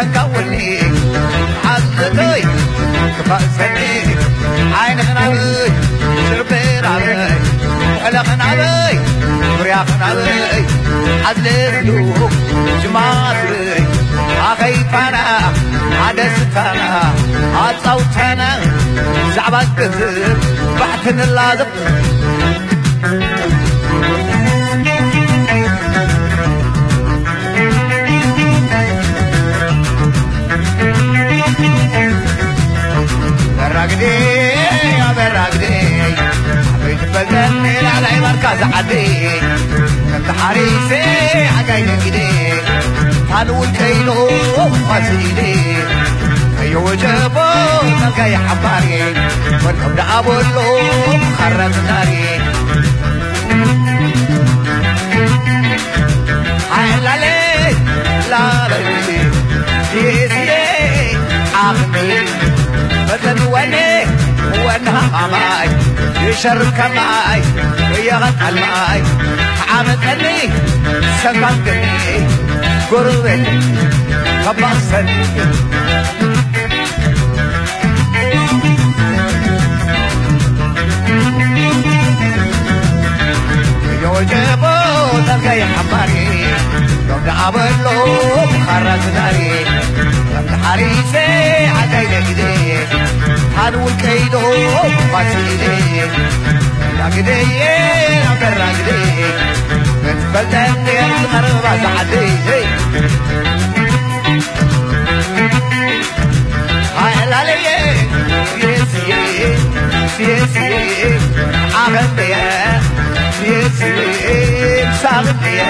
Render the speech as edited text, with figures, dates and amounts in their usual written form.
تكوني حظتي كفاسني عينك نابي شربين عبي وحلق نابي ورياق نابي عدلت له جماعت بي أخيفانا عدستانا عطوتانا زعبات كذب بحثن اللازم براقدي يا براقدي حبيت بلدني على مركز عدي كنت حريصي حقايد ايدي حلو الكيلو وفاسيدي اي وجبو تلقى حباري والكم دعابولو خرج ناري حلالي لا لي يسي عقلي بدل وني وانها معي يشرك معي ويغطى معي عامتني سكنتني قربت خبصني يوجبو تلقى حماري يوم دعابلو خرج ناري حريصي عدايد ايدي حلو الكيدو فاسيدي راقدي نقدر راقدي بتبلدني الغربة سعدي هاي الالي سيسي سيسي عغدي سيسي ساغدي